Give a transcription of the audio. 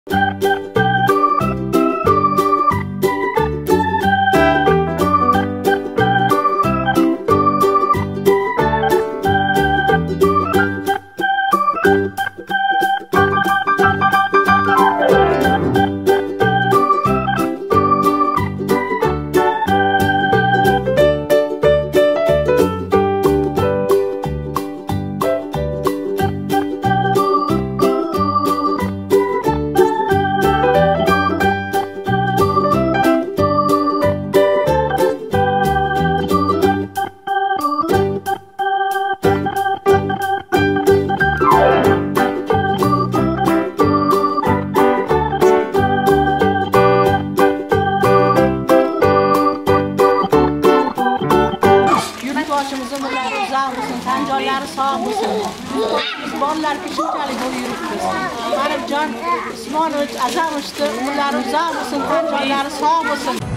Bollarga shunchalik bo'lib yuribmiz. Marufjon Usmonov azam ushdi, ularning zavq bo'lsin, jonlari sog' bo'lsin.